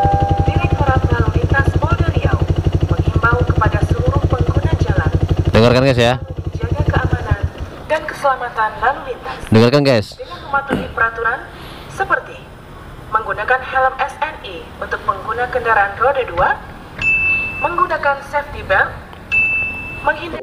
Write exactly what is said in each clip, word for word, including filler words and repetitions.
Direktorat Lalu Lintas Polda Riau menghimbau kepada seluruh pengguna jalan Dengarkan guys ya. menjaga keamanan dan keselamatan lalu lintas Dengarkan guys. dengan mematuhi peraturan seperti menggunakan helm S N I untuk pengguna kendaraan roda dua, menggunakan safety belt, menghindari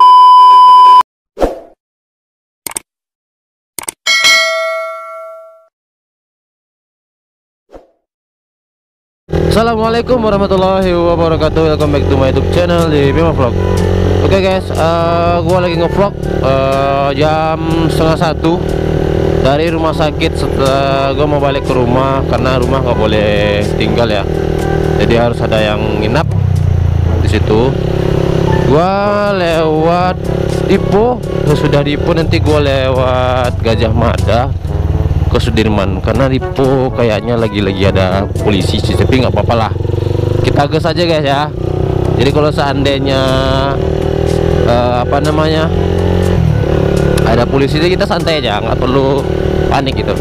Assalamualaikum warahmatullahi wabarakatuh. Welcome back to my YouTube channel di Bima Vlog. Oke okay guys, uh, gua lagi ngevlog uh, jam setengah satu dari rumah sakit. Setelah gua mau balik ke rumah karena rumah nggak boleh tinggal ya, jadi harus ada yang nginap di situ. Gua lewat Dipo, sudah Dipo nanti gua lewat Gajah Mada ke Sudirman karena Dipo kayaknya lagi-lagi ada polisi sih, tapi nggak apa-apa lah, kita gas aja guys ya. Jadi kalau seandainya uh, apa namanya ada polisi, kita santai aja, nggak perlu panik gitu.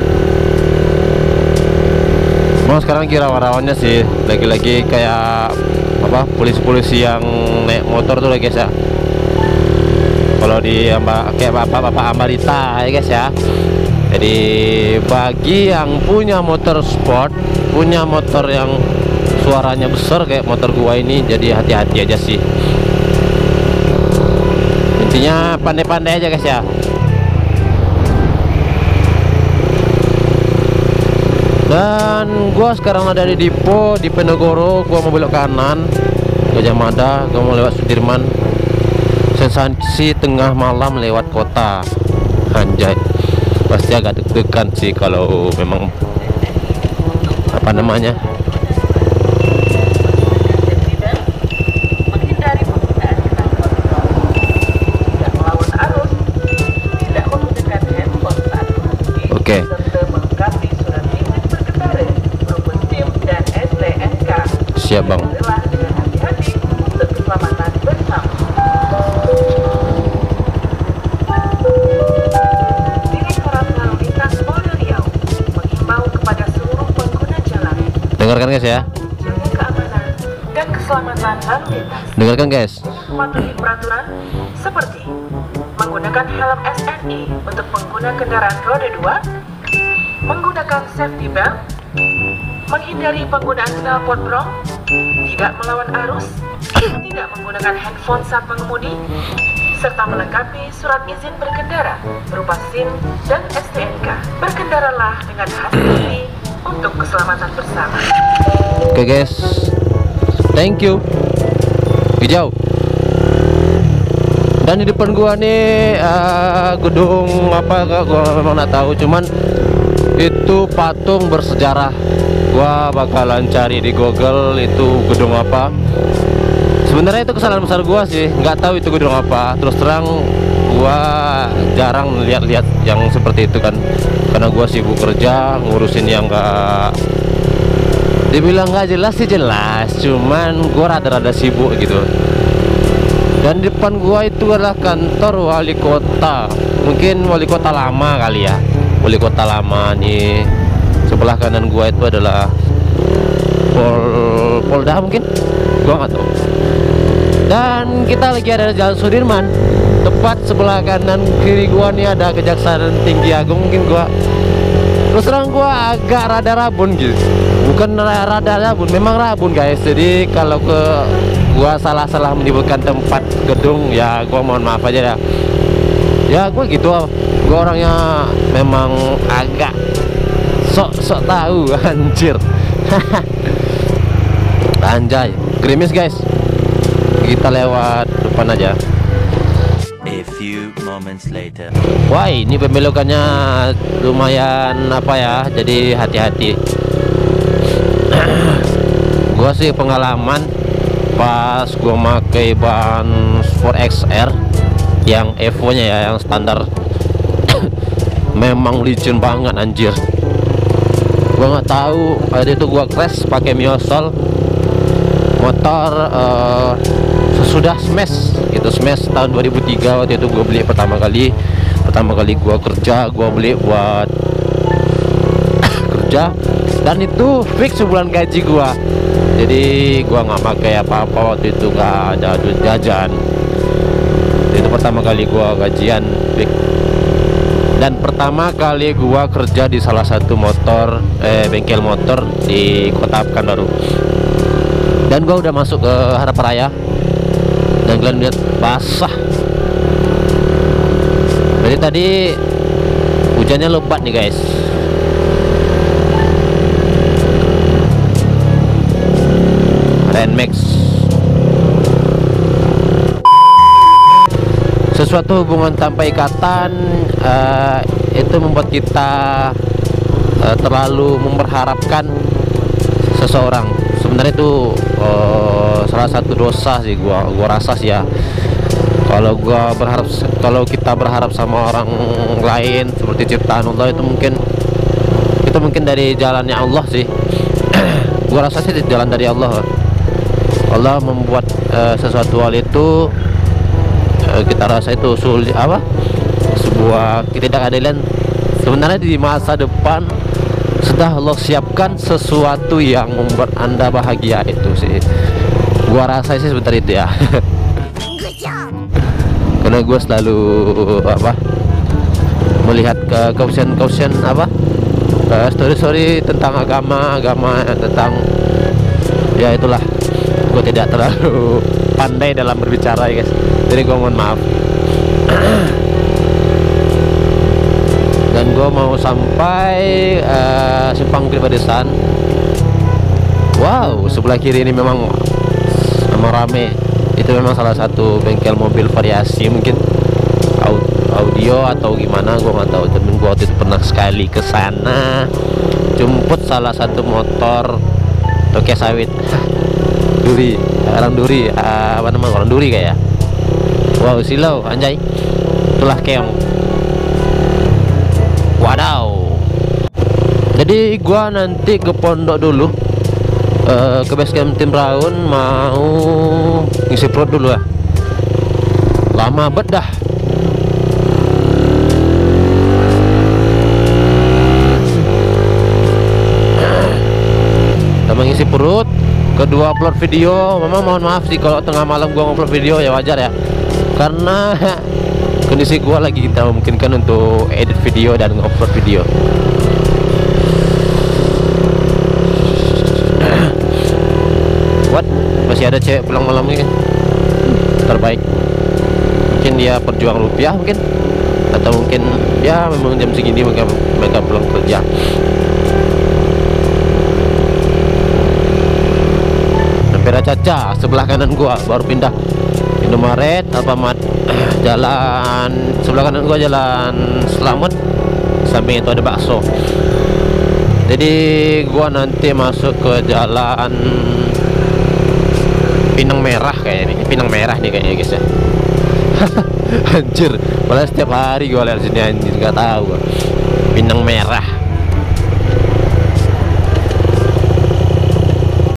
Mau sekarang kira rawannya sih lagi-lagi kayak apa, polisi-polisi yang naik motor tuh guys ya. Kalau di amba, kayak bapak-bapak Ambarita ya guys ya. Jadi bagi yang punya motor sport, punya motor yang suaranya besar kayak motor gua ini, jadi hati-hati aja sih. Intinya pandai-pandai aja guys ya. Dan gua sekarang ada di Dipo di Penogoro. Gua mau belok kanan Gajah Mada, gua mau lewat Sudirman. Sensasi tengah malam lewat kota, anjay. Pasti agak deg-degan sih kalau memang apa namanya menghindari penggunaan kendaraan, tidak melawan arus, tidak menggunakan handphone saat mengemudi, Oke. serta melengkapi surat izin berkendara berupa SIM dan S T N K. siap bang. Berilah dengan hati-hati untuk keselamatan bersama. Direktorat Lalu Lintas Polda Riau menghimbau kepada seluruh pengguna jalan Dengarkan guys ya. menjaga keamanan dan keselamatan lalu lintas Dengarkan guys. dengan mematuhi peraturan seperti menggunakan helm S N I untuk pengguna kendaraan roda dua, menggunakan safety belt, menghindari penggunaan knalpot brong, tidak melawan arus, tidak menggunakan handphone saat mengemudi, serta melengkapi surat izin berkendara berupa SIM dan S T N K. Berkendaralah dengan hati-hati untuk keselamatan bersama. Oke guys, thank you. Hijau. Dan di depan gua nih uh, gedung apa, gua memang nggak tahu, cuman itu patung bersejarah. Gua bakalan cari di Google itu gedung apa. Sebenarnya itu kesalahan besar gua sih, nggak tahu itu gedung apa. Terus terang gua jarang lihat-lihat yang seperti itu kan, karena gua sibuk kerja ngurusin yang nggak, dibilang nggak jelas sih jelas, cuman gua rada-rada sibuk gitu. Dan di depan gua itu adalah kantor wali kota, mungkin wali kota lama kali ya, wali kota lama nih. Sebelah kanan gua itu adalah Pol Polda mungkin, gua nggak tahu. Dan kita lagi ada di Jalan Sudirman, tepat sebelah kanan kiri gua nih ada Kejaksaan Tinggi Agung. Mungkin gua terus terang gua agak rada rabun gitu, bukan rada rabun, memang rabun guys. Jadi kalau ke gua salah-salah menyebutkan tempat gedung ya gua mohon maaf aja ya. Ya gua gitu, gua orangnya memang agak sok-sok tahu anjir. Anjay, gerimis guys. Kita lewat depan aja. A few moments later. Wah, ini pembelokannya lumayan apa ya, jadi hati-hati. Gua sih pengalaman pas gua pakai ban Sport X R yang Evo nya ya, yang standar. Memang licin banget anjir. Gua nggak tahu, waktu itu gua crash pakai Miosol motor uh, sesudah smash gitu, smash tahun dua ribu tiga. Waktu itu gua beli pertama kali pertama kali gua kerja, gua beli buat kerja, dan itu fix sebulan gaji gua. Jadi gua nggak pakai apa-apa waktu itu, nggak ada duit jajan. Itu pertama kali gua gajian, Bik. Dan pertama kali gua kerja di salah satu motor eh bengkel motor di Kota Pekanbaru. Dan gua udah masuk ke Harapan Raya. Dan kalian lihat basah. Jadi tadi hujannya lebat nih guys. Max. Sesuatu hubungan tanpa ikatan uh, itu membuat kita uh, terlalu memperharapkan seseorang. Sebenarnya itu uh, salah satu dosa sih gua gua rasa sih ya. Kalau gua berharap kalau kita berharap sama orang lain seperti ciptaan Allah, itu mungkin itu mungkin dari jalannya Allah sih. Gua rasa sih jalan dari Allah. Allah membuat uh, sesuatu hal itu uh, kita rasa itu sulit apa sebuah ketidakadilan. Sebenarnya di masa depan sudah Allah siapkan sesuatu yang membuat Anda bahagia, itu sih gua rasa sih sebentar itu ya. Karena gua selalu apa melihat ke kausian-kausian apa uh, story-story tentang agama agama tentang ya itulah. Gue tidak terlalu pandai dalam berbicara ya guys, jadi gue mohon maaf. Dan gue mau sampai uh, Simpang Pedesan. Wow, sebelah kiri ini memang memang rame. Itu memang salah satu bengkel mobil variasi, mungkin audio atau gimana gue nggak tahu. Tapi gue waktu itu pernah sekali ke sana jemput salah satu motor Tokyo sawit. Duri, orang duri, uh, apa namanya orang duri kayak. Wow, silau, anjay. Itulah keong. Wadaw. Jadi gua nanti ke pondok dulu, uh, ke base camp tim Raun, mau ngisi perut dulu ya. Lama bet dah. Kita mengisi perut. Kedua, upload video. Memang mohon maaf sih kalau tengah malam gua ngupload video, ya wajar ya, karena kondisi gua lagi tidak memungkinkan untuk edit video dan ngupload video. What? Masih ada cewek pulang malam ini, terbaik. Mungkin dia perjuang rupiah mungkin, atau mungkin ya memang jam segini mereka mereka pulang kerja. Caca sebelah kanan gua baru pindah Indomaret Alfamart. Jalan sebelah kanan gua jalan Selamat, samping itu ada bakso. Jadi gua nanti masuk ke jalan Pinang Merah kayaknya. Pinang Merah nih kayaknya guys ya. Anjir, malah setiap hari gua lihat sini anjir, nggak tahu gua. Pinang Merah.